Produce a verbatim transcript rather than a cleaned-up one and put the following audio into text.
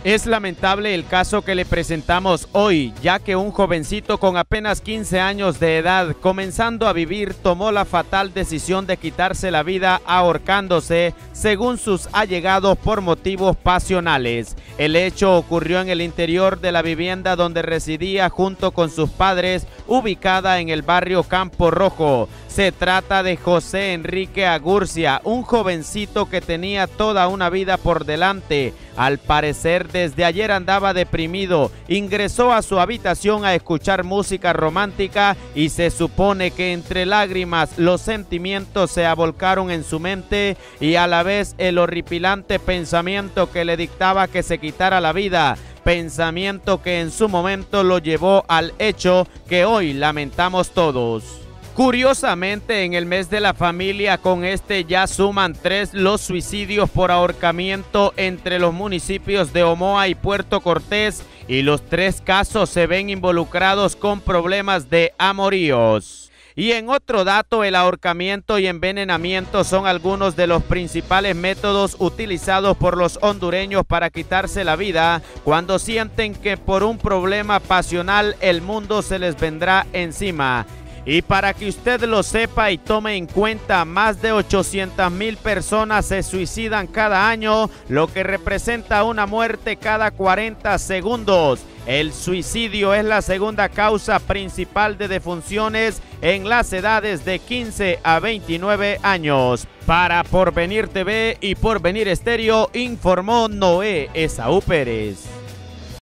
Es lamentable el caso que le presentamos hoy, ya que un jovencito con apenas quince años de edad, comenzando a vivir, tomó la fatal decisión de quitarse la vida ahorcándose, según sus allegados, por motivos pasionales. El hecho ocurrió en el interior de la vivienda donde residía junto con sus padres, ubicada en el barrio Campo Rojo. Se trata de José Enrique Agurcia, un jovencito que tenía toda una vida por delante. Al parecer, desde ayer andaba deprimido, ingresó a su habitación a escuchar música romántica y se supone que entre lágrimas los sentimientos se avolcaron en su mente y a la vez el horripilante pensamiento que le dictaba que se quitara la vida, pensamiento que en su momento lo llevó al hecho que hoy lamentamos todos. Curiosamente, en el mes de la familia, con este ya suman tres los suicidios por ahorcamiento entre los municipios de Omoa y Puerto Cortés, y los tres casos se ven involucrados con problemas de amoríos. Y en otro dato, el ahorcamiento y envenenamiento son algunos de los principales métodos utilizados por los hondureños para quitarse la vida cuando sienten que por un problema pasional el mundo se les vendrá encima. Y para que usted lo sepa y tome en cuenta, más de ochocientas mil personas se suicidan cada año, lo que representa una muerte cada cuarenta segundos. El suicidio es la segunda causa principal de defunciones en las edades de quince a veintinueve años. Para Porvenir T V y Porvenir Estéreo, informó Noé Esaú Pérez.